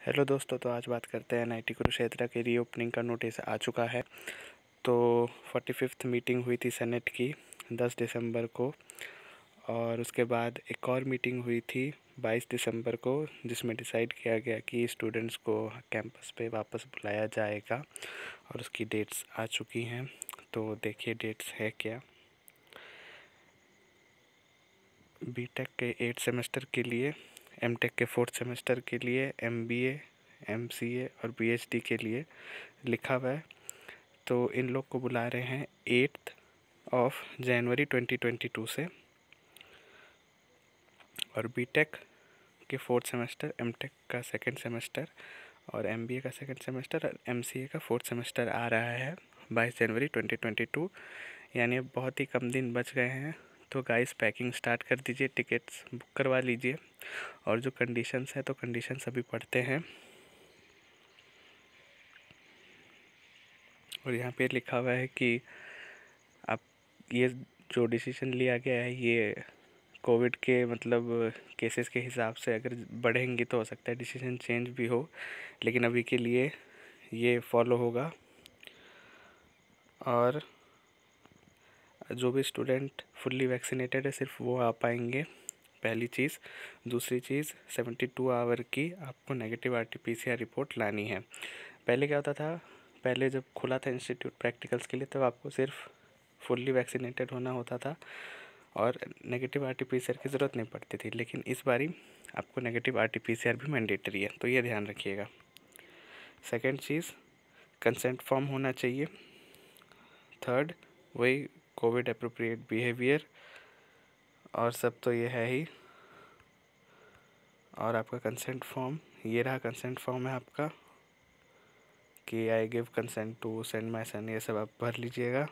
Hello दोस्तों, तो आज बात करते हैं एनआईटी कुरुक्षेत्र के रीओपनिंग का नोटिस आ चुका है। तो 45th मीटिंग हुई थी सेनेट की 10 दिसंबर को, और उसके बाद एक और मीटिंग हुई थी 22 दिसंबर को, जिसमें डिसाइड किया गया कि स्टूडेंट्स को कैंपस पे वापस बुलाया जाएगा, और उसकी डेट्स आ चुकी हैं। तो देखिए डेट्स है क्या। बीटेक के 8 सेमेस्टर के लिए, एमटेक के 4th सेमेस्टर के लिए, एमबीए, एमसीए और पीएचडी के लिए लिखा हुआ है। तो इन लोग को बुला रहे हैं 8 जनवरी 2022 से, और बीटेक के 4th सेमेस्टर, एमटेक का 2nd सेमेस्टर और एमबीए का 2nd सेमेस्टर और एमसीए का 4th सेमेस्टर आ रहा है 22 जनवरी 2022। यानी अब बहुत ही कम दिन बच गए हैं। तो गाइस, पैकिंग स्टार्ट कर दीजिए, टिकट्स बुक करवा लीजिए। और जो कंडीशंस है, तो कंडीशंस अभी पढ़ते हैं। और यहाँ पे लिखा हुआ है कि आप ये जो डिसीजन लिया गया है, ये कोविड के केसेस के हिसाब से अगर बढ़ेंगी तो हो सकता है डिसीजन चेंज भी हो, लेकिन अभी के लिए ये फॉलो होगा। और जो भी स्टूडेंट फुल्ली वैक्सीनेटेड है, सिर्फ वो आ पाएंगे, पहली चीज़। दूसरी चीज़, 72 आवर की आपको नेगेटिव आरटीपीसीआर रिपोर्ट लानी है। पहले क्या होता था, पहले जब खुला था इंस्टीट्यूट प्रैक्टिकल्स के लिए, तब आपको सिर्फ फुल्ली वैक्सीनेटेड होना होता था और नेगेटिव आरटीपीसीआर की ज़रूरत नहीं पड़ती थी। लेकिन इस बारी आपको नेगेटिव आरटीपीसीआर भी मैंडेटरी है, तो ये ध्यान रखिएगा। सेकंड चीज़, कंसेंट फॉर्म होना चाहिए। थर्ड, वही कोविड अप्रोप्रिएट बिहेवियर, और सब तो ये है ही। और आपका कंसेंट फॉर्म, ये रहा कंसेंट फॉर्म है आपका, कि I give consent to send my son, ये सब आप भर लीजिएगा।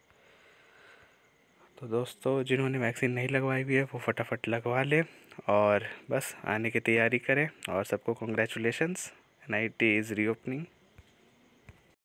तो दोस्तों, जिन्होंने वैक्सीन नहीं लगवाई हुई है वो फटाफट लगवा लें, और बस आने की तैयारी करें। और सबको कॉन्ग्रेचुलेशंस, एनआईटी इज़ रीओपनिंग।